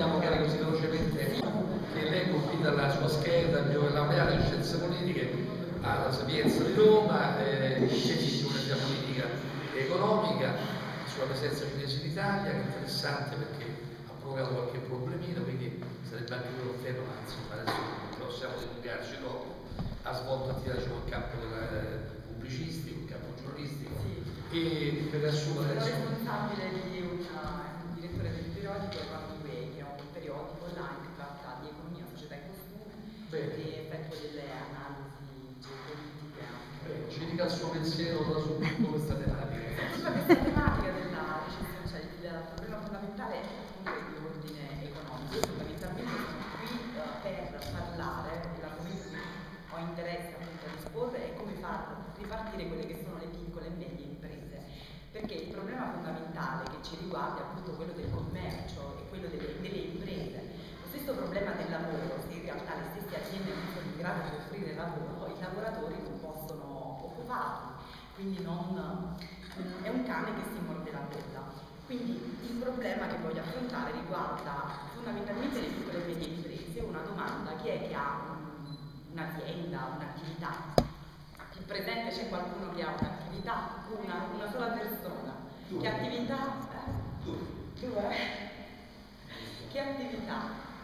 vogliamo magari così velocemente che lei compita la sua scheda, laureata in scienze politiche alla Sapienza di Roma, scienze di politica economica, sulla presenza cinese in Italia, che è interessante perché ha provocato qualche problemino, quindi sarebbe anche quello un tema, ma insomma adesso non possiamo dilungarci troppo. Ha svolto attività nel campo pubblicistico, il campo giornalistico, e per riassumere sono responsabile di un direttore del periodico Economy Way, che è un periodico online che tratta di economia, società e costume e effettua delle analisi geopolitiche. Ci dica il suo pensiero su questa tematica. Sulla questa tematica della recessione, cioè il problema fondamentale è appunto di ordine economico. Io fondamentalmente sono qui per parlare dell'argomento che ho interesse appunto a disporre e come far ripartire quelle che sono le piccole e medie imprese, perché il problema fondamentale che ci riguarda è appunto quello del commercio e quello delle imprese. Lo stesso problema del lavoro, se in realtà le stesse aziende non sono in grado di offrire lavoro, i lavoratori non possono occuparli, quindi è un cane che si morde la coda. Quindi il problema che voglio affrontare riguarda fondamentalmente le piccole e medie imprese. Una domanda: chi è che ha un'azienda, un'attività? In presente c'è qualcuno che ha un'attività? Una sola persona. Che attività? Due? Che attività?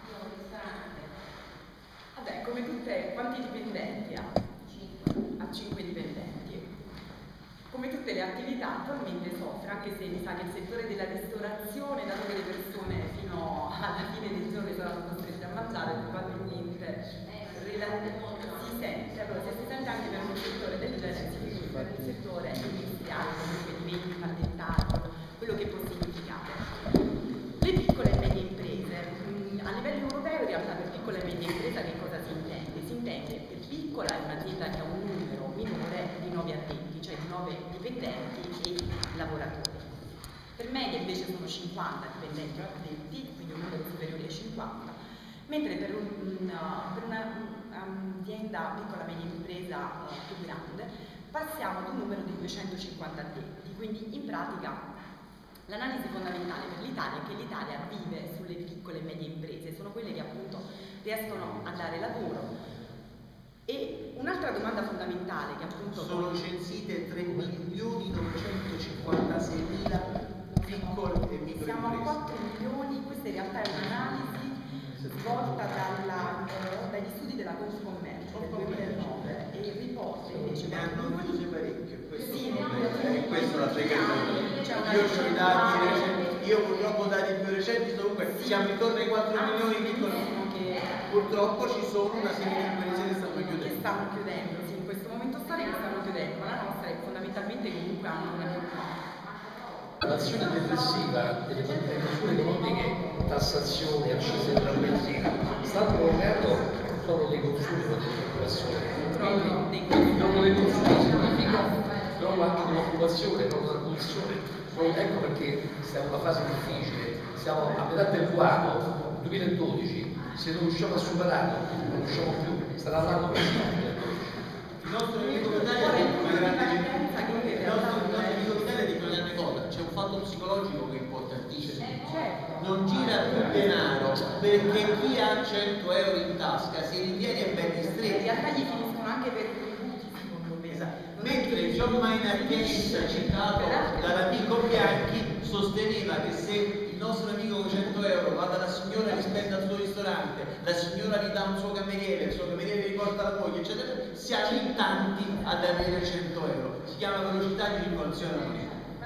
Vabbè, come tutte, quanti dipendenti ha? 5. Ha 5 dipendenti. Come tutte le attività attualmente soffre, anche se mi sa che il settore della ristorazione, dato che le persone fino alla fine del giorno saranno costrette a mangiare, probabilmente si sente. Allora, se si sente anche per il settore del settore industriale, comunque di vendita al dettaglio, quello che può significare. Le piccole e medie imprese, a livello europeo in realtà per piccola e media impresa che cosa si intende? Si intende che piccola è un'azienda che ha un numero minore di 9 addetti, cioè di 9 dipendenti e lavoratori. Per media invece sono 50 dipendenti o addetti, quindi un numero superiore ai 50, mentre per un'azienda piccola e media impresa più grande passiamo ad un numero di 250 addetti, quindi in pratica l'analisi fondamentale per l'Italia è che l'Italia vive sulle piccole e medie imprese, sono quelle che appunto riescono a dare lavoro. E un'altra domanda fondamentale che appunto... Sono censite 3.956.000 piccole e micro imprese. Siamo a 4 milioni, questa in realtà è un'analisi svolta dagli studi della Confcommercio del 2009 e riporta invece... Ne hanno chiuse parecchio, questo, sì, questo la io purtroppo dati più recenti, comunque siamo intorno ai 4 milioni di piccoli. Purtroppo ci sono una serie di imprese che stanno chiudendo. Che stanno chiudendo, sì, in questo momento storico stanno chiudendo, ma la nostra è fondamentalmente comunque hanno una l'azione depressiva delle misure economiche, tassazioni, accise della benzina, stanno provocando proprio dei consumi con dell'occupazione. Quindi proprio dei consumi significa proprio anche dell'occupazione, proprio della produzione. Ecco perché siamo in una fase difficile, siamo a metà del guado, 2012, se non riusciamo a superarlo, non riusciamo più, sarà l'anno precedente. Il nostro amico Italia dice una cosa, c'è un fatto psicologico che è importantissimo. Non gira più denaro perché chi ha 100 euro in tasca si ritiene ben ristretto. In realtà gli finiscono anche per i tributi, secondo me. Mentre John Maynard Keynes, citato dall'amico Bianchi, sosteneva che se il nostro amico con 100 euro va dalla signora che spende al suo ristorante, la signora gli dà un suo cameriere, il suo cameriere gli porta la moglie, eccetera, siamo in tanti ad avere 100 euro. Si chiama velocità di circolazione.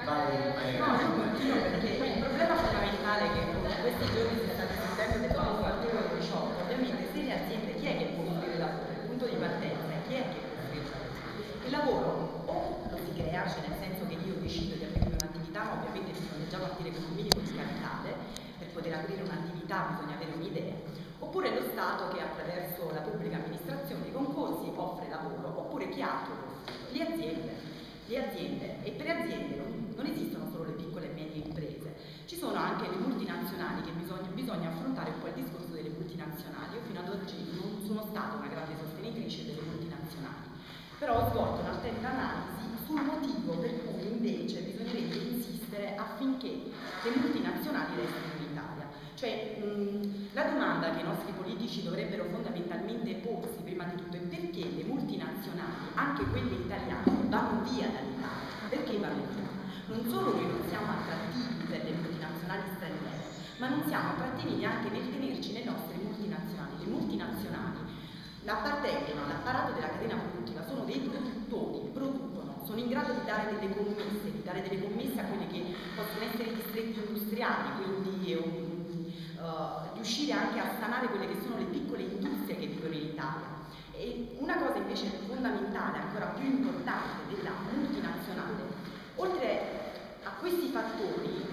Perché il problema fondamentale che questi giorni si sta discutendo del nuovo articolo 18, ovviamente se le aziende, chi è che può offrire lavoro? Il punto di partenza è chi è che può offrire lavoro? Il lavoro o lo si crea, cioè nel senso che io decido di aprire un'attività, ma ovviamente bisogna già partire con un minimo di capitale, per poter aprire un'attività bisogna avere un'idea, oppure lo Stato che attraverso la pubblica amministrazione, i concorsi, offre lavoro, oppure chi altro lo offre? Le aziende, e per le aziende non esistono solo le piccole e medie imprese, ci sono anche le multinazionali che bisogna affrontare un po' il discorso delle multinazionali. Io fino ad oggi non sono stata una grande sostenitrice delle multinazionali, però ho svolto un'attenta analisi sul motivo per cui invece bisognerebbe insistere affinché le multinazionali restino in Italia. Cioè La domanda che i nostri politici dovrebbero fondamentalmente porsi prima di tutto è perché le multinazionali, anche quelle italiane, vanno via dall'Italia. Perché vanno via? Non solo noi non siamo attrattivi per le multinazionali straniere, ma non siamo attrattivi neanche nel tenerci le nostre multinazionali. Le multinazionali appartengono all'apparato della catena produttiva, sono dei produttori, producono, sono in grado di dare delle commesse a quelli che possono essere i distretti industriali, quindi riuscire anche a stanare quelle che sono le piccole industrie che vivono in Italia. E una cosa invece fondamentale, ancora più importante della multinazionale, oltre a questi fattori,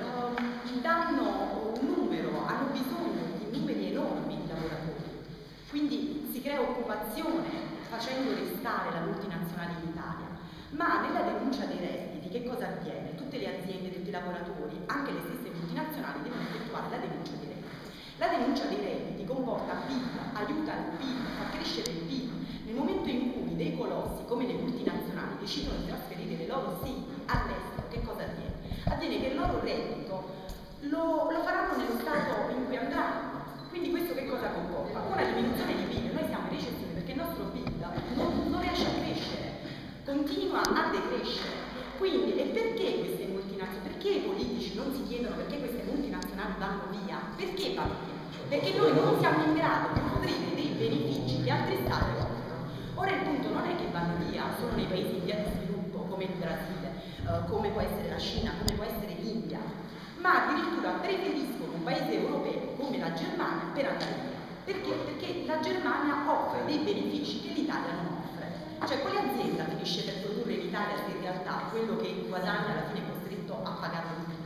danno un numero, hanno bisogno di numeri enormi di lavoratori, quindi si crea occupazione facendo restare la multinazionale in Italia. Ma nella denuncia dei redditi che cosa avviene? Tutte le aziende, tutti i lavoratori, anche le stesse multinazionali devono effettuare la denuncia dei redditi. La denuncia dei redditi comporta PIL, aiuta il PIL, fa crescere il PIL. Nel momento in cui dei colossi come le multinazionali decidono di trasferire le loro sedi all'estero, che cosa avviene? Avviene che il loro reddito lo faranno nello stato in cui andranno. Quindi questo che cosa comporta? Una diminuzione di PIL. Noi siamo in recessione perché il nostro PIL non riesce a crescere, continua a decrescere. Quindi, e perché queste multinazionali? Perché i politici non si chiedono perché queste multinazionali vanno via? Perché vanno via? Perché noi non siamo in grado di offrire dei benefici che altri stati offrono. Ora il punto non è che vanno via solo nei paesi in via di sviluppo come il Brasile, come può essere la Cina, come può essere l'India, ma addirittura preferiscono un paese europeo come la Germania per andare via. Perché? Perché la Germania offre dei benefici che l'Italia non offre. Cioè, quale azienda finisce per produrre in Italia se in realtà quello che guadagna alla fine è costretto a pagare di più?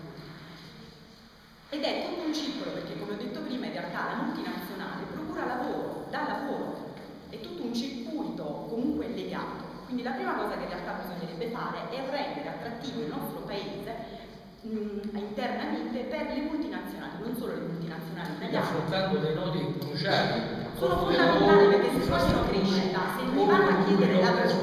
Ed è tutto un circolo, perché come ho detto prima, in realtà la multinazionale procura lavoro, dà lavoro, è tutto un circuito comunque legato. Quindi la prima cosa che in realtà bisognerebbe fare è rendere attrattivo il nostro paese internamente per le multinazionali, non solo le multinazionali italiane. Affrontando dei nodi cruciali. Sono fondamentali perché se facciano crescita, se mi vanno a chiedere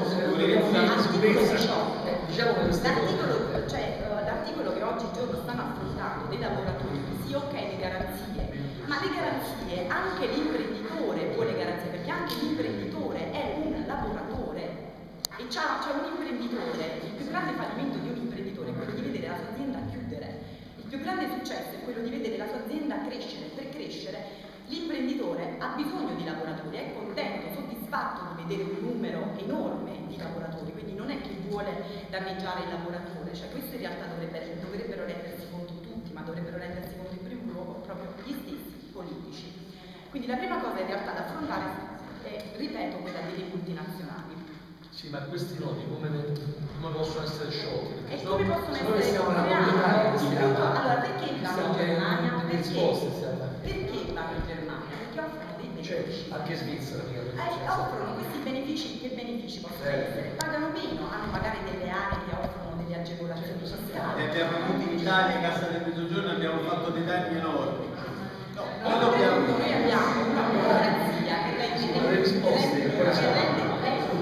l'articolo che oggigiorno stanno affrontando dei lavoratori, sì, ok, le garanzie, ma le garanzie anche l'imprenditore vuole le garanzie, perché anche l'imprenditore è un lavoratore e c'è un imprenditore. Il più grande fallimento di un imprenditore è quello di vedere la sua azienda chiudere, il più grande successo è quello di vedere la sua azienda crescere. Per crescere l'imprenditore ha bisogno di lavoratori, è contento, soddisfatto di vedere un numero enorme di lavoratori, quindi non è che vuole danneggiare il lavoratore, cioè questo in realtà dovrebbero rendersi conto tutti, ma dovrebbero rendersi conto in primo luogo proprio gli stessi politici. Quindi la prima cosa in realtà da affrontare è, ripeto, quella delle multinazionali. Sì, ma questi nodi come possono essere sciolti? E come possono essere creati? Allora, perché vanno in Germania? Perché vanno in Germania? Perché offrono dei benefici. Anche Svizzera, offrono questi benefici. Che benefici possono essere? Pagano meno, hanno magari delle aree che offrono delle agevolazioni fiscali. E abbiamo avuto in Italia, in Cassa del Mezzogiorno, abbiamo fatto dei danni enormi. Noi abbiamo una burocrazia che rende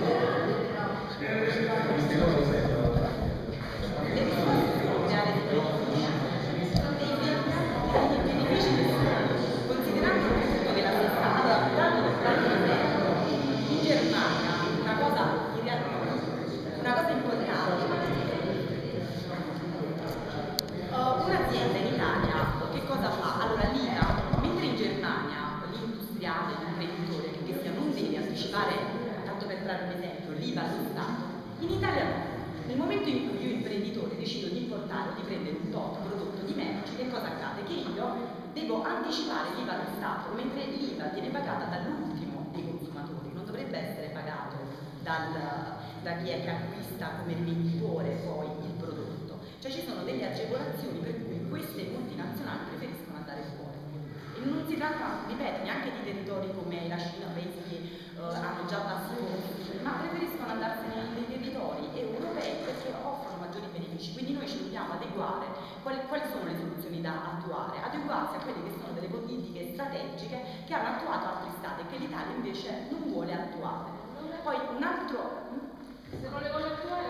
un'azienda in Italia che cosa fa? Allora l'IVA, mentre in Germania l'industriale, l'imprenditore che sia non deve anticipare, tanto per trarre un esempio, l'IVA allo Stato, in Italia no. Nel momento in cui io imprenditore decido di importare o di prendere un tot prodotto di merci, che cosa accade? Che io devo anticipare l'IVA allo Stato, mentre l'IVA viene pagata dall'ultimo dei consumatori, non dovrebbe essere pagato da chi è che acquista come rivenditore poi il prodotto. Cioè ci sono delle agevolazioni per cui queste multinazionali preferiscono andare fuori. E non si tratta, ripeto, neanche di territori come la Cina, paesi che hanno già bassi costi, ma preferiscono andarsene nei territori europei perché offrono maggiori benefici. Quindi noi ci dobbiamo adeguare. Quali sono le soluzioni da attuare? Adeguarsi a quelle che sono delle politiche strategiche che hanno attuato altri stati e che l'Italia invece non vuole attuare. Poi un altro... Se non le vuole attuare,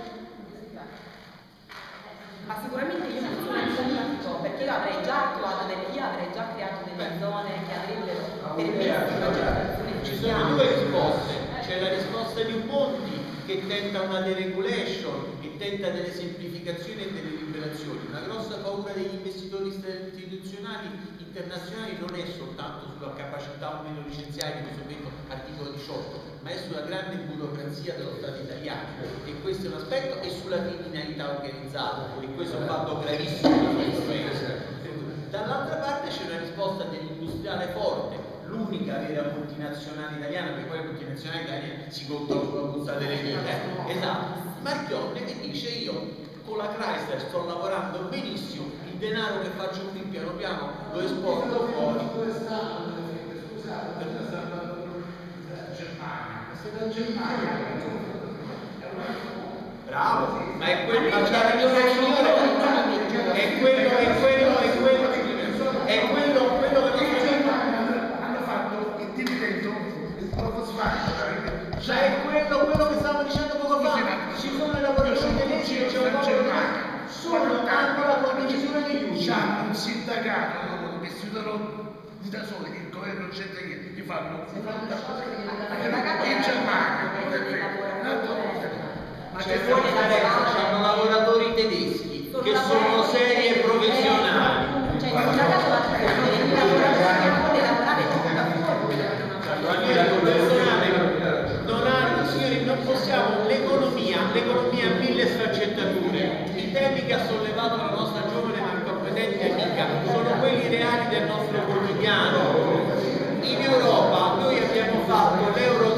ma sicuramente io non sono il politico, perché io avrei già creato delle zone che avrebbero Ci sono due risposte, c'è la risposta di Monti che tenta una deregulation, che tenta delle semplificazioni e delle liberazioni. Una grossa paura degli investitori istituzionali internazionali non è soltanto sulla capacità o meno licenziare, questo momento articolo 18, ma è sulla grande burocrazia dello Stato italiano, e questo è un aspetto, e sulla criminalità organizzata, e questo è un fatto gravissimo nel nostro paese. Dall'altra parte c'è una risposta dell'industriale forte, l'unica vera multinazionale italiana, perché poi le multinazionali italiane si contano sulla busta delle dita, esatto, Marchionne, che dice: io con la Chrysler sto lavorando benissimo, il denaro che faccio qui piano piano lo esporto fuori. Bravo, ma è quello, è quello che hanno fatto il dividendo, il Volkswagen, cioè è quello che stavo dicendo poco fa. Ci sono i lavoratori tedeschi che c'è un po' solo hanno la condivisione degli uffici. C'hanno un sindacato che si usano da soli, il governo non c'entra niente, ti fanno in Germania, ma c'è c'hanno lavoratori tedeschi che sono seri e professionali. Cioè il sindacato va a il lavoratore lavorare non hanno, signori, non possiamo, l'economia ha mille sfaccettature. I temi che ha sollevato la nostra giovane ma incompetente amica sono quelli reali del nostro quotidiano. In Europa noi abbiamo fatto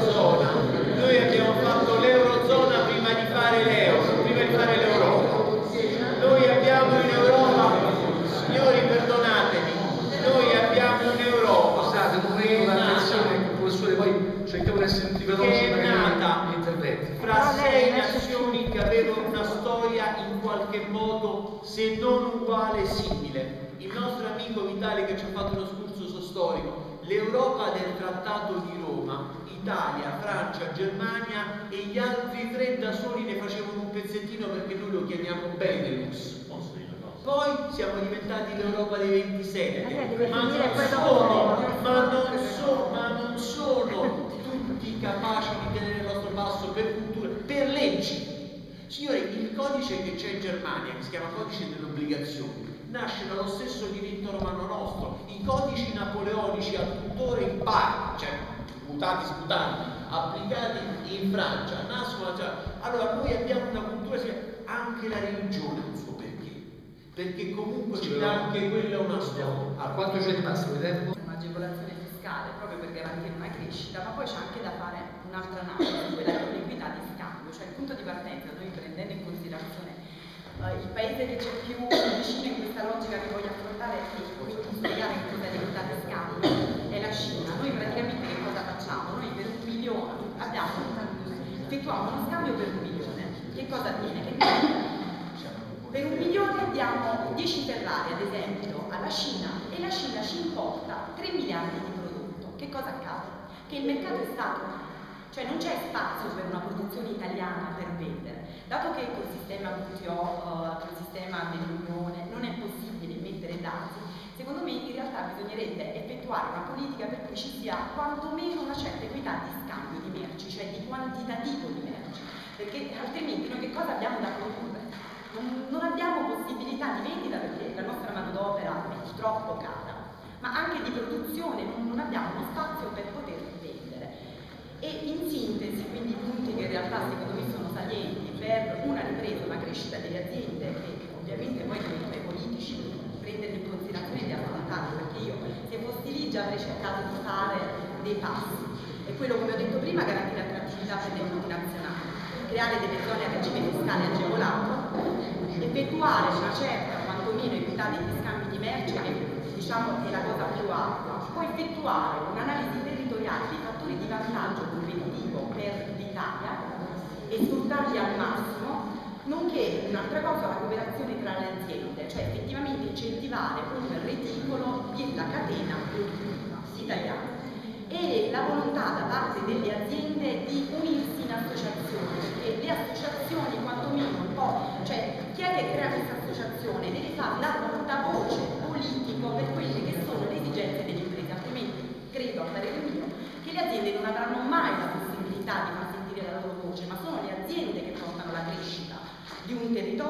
l'eurozona prima di fare l'euro, prima di fare l'Europa. Noi abbiamo in Europa, signori perdonatemi, noi abbiamo un'Europa poi cerchiamo di essere più veloci che è nata interventi fra 6 nazioni che avevano una storia in qualche modo, se non uguale, simile. Il nostro amico Vitale che ci ha fatto uno excursus storico, l'Europa del Trattato di Roma, Italia, Francia, Germania e gli altri 3 da soli ne facevano un pezzettino, perché noi lo chiamiamo Benelux. Poi siamo diventati l'Europa dei 27, ma non sono tutti capaci di tenere il nostro passo per cultura, per leggi. Signori, il codice che c'è in Germania, che si chiama codice delle obbligazioni, nasce dallo stesso diritto romano nostro. I codici napoleonici a tuttora imparano, cioè mutatis mutandis, applicati in Francia, nascono. Allora noi abbiamo una cultura, anche la religione ha un suo perché. Perché comunque ci dà anche quella una storia. A quanto c'è rimasto di tempo? Un'agevolazione fiscale proprio per garantire una crescita, ma poi c'è anche da fare un'altra analisi, quella dell'equità di scambio, cioè il punto di partenza, noi prendendo in considerazione il paese che c'è più vicino in questa logica che voglio affrontare e quindi spiegare che cosa è l'equità di scambio è la Cina. Noi praticamente che cosa facciamo? Noi per 1 milione effettuiamo uno scambio per 1 milione. Che cosa avviene? Per 1 milione diamo 10 Ferrari, ad esempio, alla Cina, e la Cina ci importa 3 miliardi di prodotto. Che cosa accade? Che il mercato è saturo, cioè non c'è spazio per una produzione italiana per vendere. Dato che col sistema WTO, col sistema dell'Unione, non è possibile mettere dazi, secondo me in realtà bisognerebbe effettuare una politica per cui ci sia quantomeno una certa equità di scambio di merci, cioè di quantitativo di merci, perché altrimenti noi che cosa abbiamo da produrre? Non abbiamo possibilità di vendita perché la nostra manodopera è troppo cara, ma anche di produzione non abbiamo uno spazio per poter vendere. E in sintesi, quindi punti che in realtà secondo me sono salienti per una ripresa, una crescita delle aziende, che ovviamente poi noi politici prendere in considerazione e di affrontare, perché io se fossi lì già avrei cercato di fare dei passi. E quello, come ho detto prima, garantire attrattività per le multinazionali, creare delle zone a regime fiscale agevolato, effettuare una certa, quantomeno, equità degli scambi di merci, che diciamo è la cosa più alta, poi effettuare un'analisi territoriale dei fattori di vantaggio competitivo per l'Italia e sfruttarli al massimo, nonché un'altra cosa la cooperazione tra le aziende, cioè effettivamente incentivare un reticolo della catena produttiva italiana e la volontà da parte delle aziende di unirsi in associazioni, perché le associazioni quantomeno un po', cioè chi è che crea questa associazione deve fare da portavoce politico per quelle che sono le esigenze delle imprese, altrimenti credo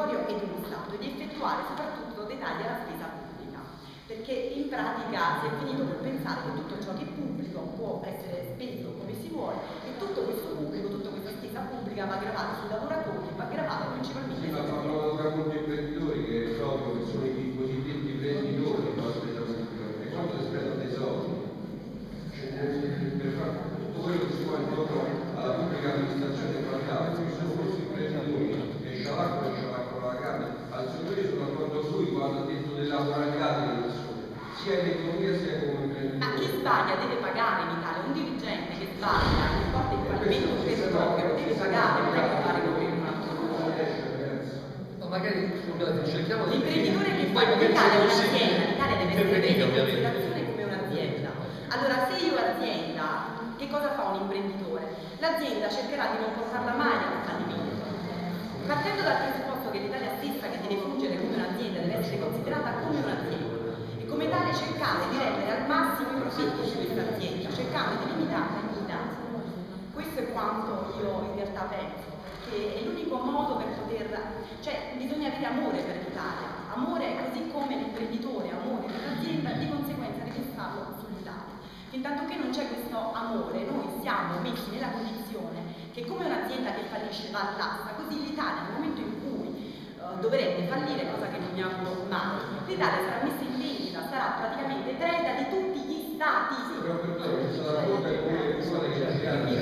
territorio e di uno Stato e di effettuare soprattutto dei tagli alla spesa pubblica, perché in pratica si è finito per pensare che tutto ciò che è pubblico può essere speso come si vuole e tutto questo pubblico, tutta questa spesa pubblica va gravata sui lavoratori, va gravata principalmente ma fanno da molti imprenditori che proprio che sono i cosiddetti imprenditori che fanno spesa pubblica, e quando si spendono dei soldi per fare tutto quello che si fa intorno alla pubblica amministrazione e quant'altro, ci sono questi imprenditori che scialacquano la carne. Anzitutto io sono d'accordo con lui quando ha detto della moralità delle persone, sia in economia sia come imprenditore. Ma chi sbaglia deve pagare in Italia, un dirigente che sbaglia, che porta il fallimento un territorio, deve pagare, non è che fare come un altro. No, magari cerchiamo di... L'imprenditore che fa l'Italia è un'azienda, l'Italia deve essere presa in considerazione come un'azienda. Allora se io azienda, che cosa fa un imprenditore? L'azienda cercherà di non portarla mai al fallimento. Partendo dal presupposto che l'Italia stessa che deve fungere come un'azienda deve essere considerata come un'azienda e come tale cercare di rendere al massimo i profitti di questa azienda, cercando di limitarla in limitare. Questo è quanto io in realtà penso, che è l'unico modo per poter, cioè bisogna avere amore per l'Italia, amore così come l'imprenditore, amore per l'azienda, di conseguenza deve farlo sull'Italia. Fintanto che non c'è questo amore, noi siamo messi nella condizione che come un'azienda che fallisce va all'asta, così l'Italia nel momento in cui dovrebbe fallire, cosa che non mi auguro mai, l'Italia sarà messa in vendita, sarà praticamente preda di tutti gli stati. Però per te non sarà volta come le persone che ci hanno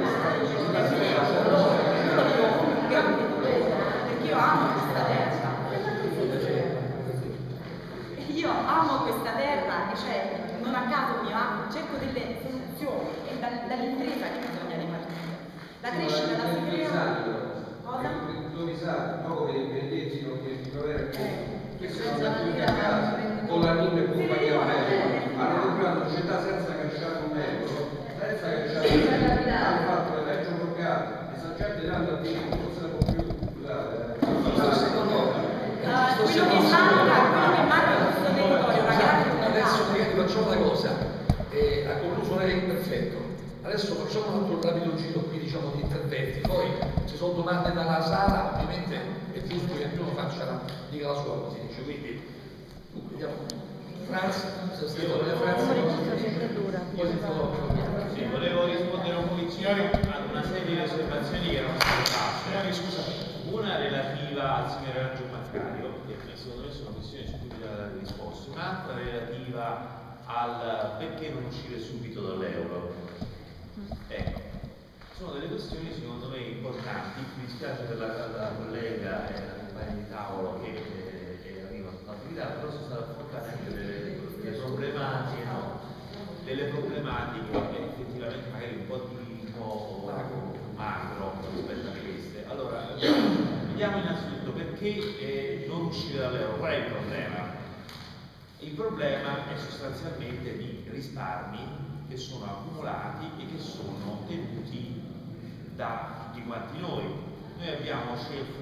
perché io amo questa terra. Io amo questa terra e cioè non a caso cerco delle soluzioni e dall'impresa che bisogna ripartire. La crescita da si crea. Cosa? Imprenditori sani, no come gli imprenditori che questo non da tutti a casa, con la NIM e compagnia bella, hanno comprato una società senza cacciare un euro, senza cacciare un euro, hanno fatto le vecchie bloccate, e sta gente andando a dire non se ne può più, scusate. Quello che manca è questo territorio, una grande Adesso magari facciamo una cosa, a conclusione è perfetto. Adesso facciamo un altro rapido giro qui diciamo di interventi, poi ci sono domande dalla sala, ovviamente è giusto che ognuno faccia, dica la sua come si dice, quindi vediamo. Franz, Sì, volevo rispondere un pochettino ad una serie di osservazioni che erano state fatte. Una relativa al signore Raggio Maccario, che secondo me sono questioni su cui bisogna dare risposte, un'altra relativa al perché non uscire subito dall'euro. Ecco, sono delle questioni secondo me importanti. Mi dispiace per la collega e la compagna di tavolo che arriva all'attività, però sono state affrontate anche delle problematiche, no? Delle problematiche effettivamente magari un po' di macro rispetto a queste. Allora, vediamo innanzitutto perché non uscire dall'euro. Qual è il problema? Il problema è sostanzialmente di risparmi che sono accumulati e che sono tenuti da tutti quanti noi. Noi abbiamo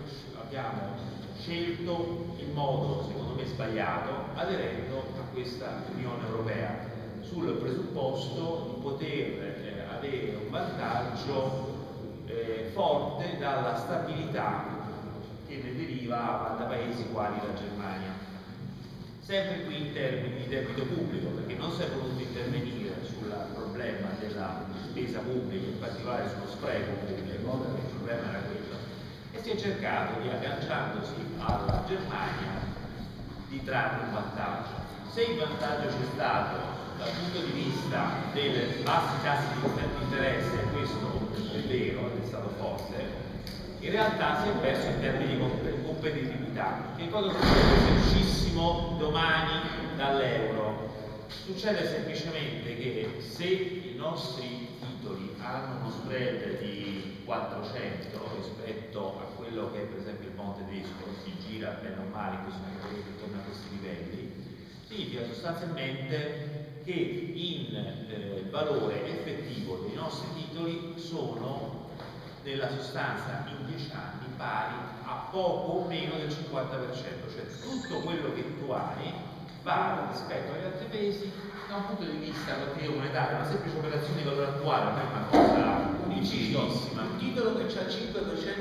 scelto in modo secondo me sbagliato aderendo a questa Unione Europea sul presupposto di poter avere un vantaggio forte dalla stabilità che ne deriva da paesi quali la Germania. Sempre qui in termini di debito pubblico, perché non si è voluto intervenire sul problema della spesa pubblica, in particolare sullo spreco pubblico, il problema era quello, e si è cercato di, agganciandosi alla Germania, di trarre un vantaggio. Se il vantaggio c'è stato dal punto di vista dei bassi tassi di interesse, questo è vero ed è stato forte, in realtà si è perso in termini di competitività. Che cosa succede se uscissimo domani dall'euro? Succede semplicemente che se i nostri titoli hanno uno spread di 400 rispetto a quello che è per esempio il bond tedesco, si gira bene o male in questo momento intorno a questi livelli, significa sostanzialmente che il valore effettivo dei nostri titoli sono nella sostanza in 10 anni pari a poco meno del 50%, cioè tutto quello che tu hai vale rispetto agli altri paesi da un punto di vista monetario, una semplice operazione di valore attuale, non è una cosa difficilissima. Un titolo che ha 5% di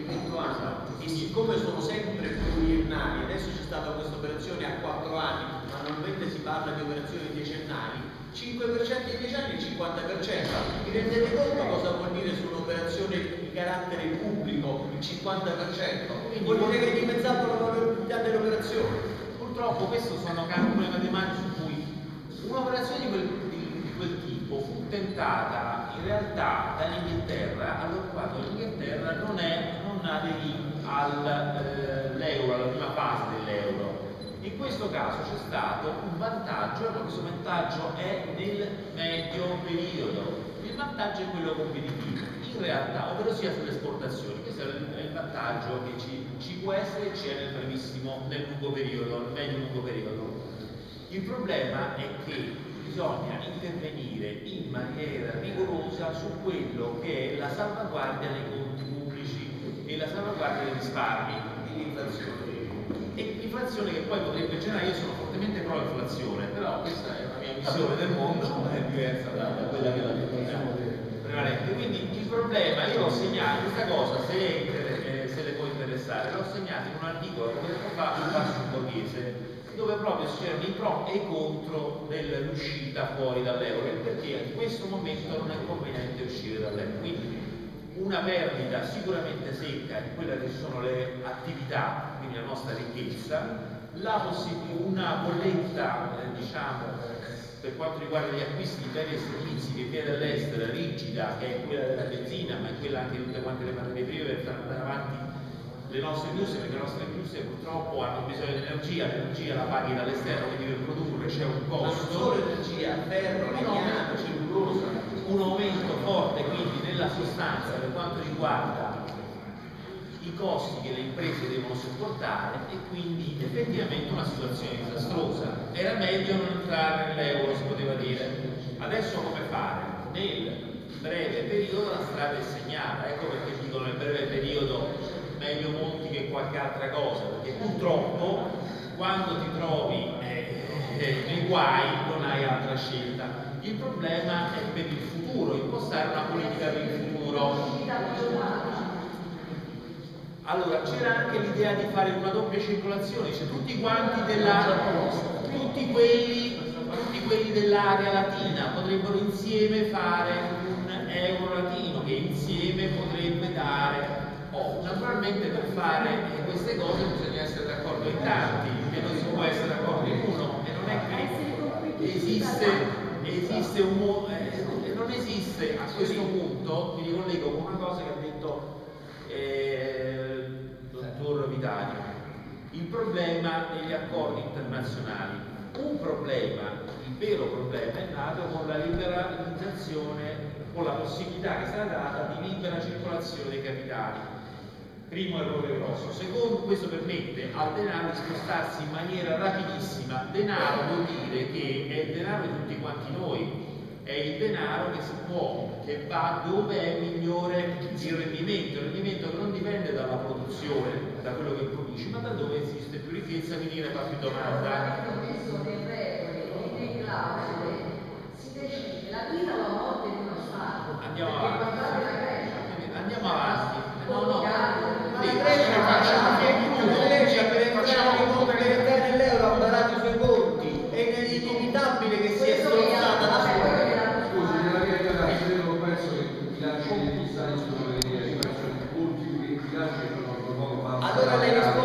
28 anni e siccome sono sempre pluriennali, adesso c'è stata questa operazione a 4 anni, ma normalmente si parla di operazioni decennali, 5% in 10 anni e 50%. Vi rendete conto cosa vuol dire su un'operazione di carattere pubblico il 50%? Vuol dire che è dimezzato la valorità dell'operazione. Purtroppo questi sono calcoli matematici su cui un'operazione di quel tipo fu tentata in realtà dall'Inghilterra, allora quando l'Inghilterra non aderì all'euro, alla prima fase dell'euro. In questo caso c'è stato un vantaggio, ma questo vantaggio è nel medio periodo. Il vantaggio è quello competitivo, in realtà, ovvero sia sulle esportazioni. Questo è il vantaggio che ci può essere e c'è nel brevissimo, nel lungo periodo, nel medio-lungo periodo. Il problema è che bisogna intervenire in maniera rigorosa su quello che è la salvaguardia dei conti pubblici e la salvaguardia dei risparmi e l'inflazione. E l'inflazione che poi potrebbe generare, io sono fortemente pro inflazione, però questa è la mia visione del mondo, è diversa da quella che è la prevalente. Quindi il problema, io l'ho segnato, questa cosa se le può interessare, l'ho segnato in un articolo che ho fatto sul Borghese, dove proprio c'erano i pro e i contro dell'uscita fuori dall'euro, perché in questo momento non è conveniente uscire dall'euro. Quindi una perdita sicuramente secca in quella che sono le attività, quindi la nostra ricchezza, una bolletta per quanto riguarda gli acquisti di beni e servizi che viene dall'estero rigida, che è quella della benzina, ma è quella anche di tutte quante le materie prime per far andare avanti le nostre industrie, perché le nostre industrie purtroppo hanno bisogno di energia, l'energia la paghi dall'esterno, quindi per produrre c'è un costo. Ma non solo energia, ferro, legname, cellulosa. Un aumento forte quindi nella sostanza per quanto riguarda i costi che le imprese devono sopportare e quindi effettivamente una situazione disastrosa. Era meglio non entrare nell'euro, si poteva dire. Adesso come fare? Nel breve periodo la strada è segnata, ecco perché dicono nel breve periodo meglio Monti che qualche altra cosa, perché purtroppo quando ti trovi nei guai non hai altra scelta. Il problema è per il futuro, impostare una politica per il futuro. Allora c'era anche l'idea di fare una doppia circolazione, cioè tutti quelli dell'area latina potrebbero insieme fare un euro latino che insieme potrebbe dare. Naturalmente per fare queste cose bisogna essere d'accordo in tanti, che non si può essere d'accordo in uno, e non è che non esiste a questo punto. Mi ricollego con una cosa che ha detto il dottor Vitali, il problema degli accordi internazionali. Il vero problema è nato con la liberalizzazione, con la possibilità che sarà data di libera circolazione dei capitali. Primo errore grosso. Secondo, questo permette al denaro di spostarsi in maniera rapidissima. Denaro vuol dire che è il denaro di tutti quanti noi, è il denaro che va dove è migliore il rendimento che non dipende dalla produzione, da quello che produci, ma da dove esiste più ricchezza, quindi ne fa più domanda. Si decide la vita o la morte di uno Stato. Andiamo avanti. No. Per entrare nell'euro ha barato i suoi conti, è inevitabile che sia strozzata la sua. Scusi, nella mia idea io penso che i bilanci degli stati sono molti più che i bilanci che sono poco fa. Allora le risposte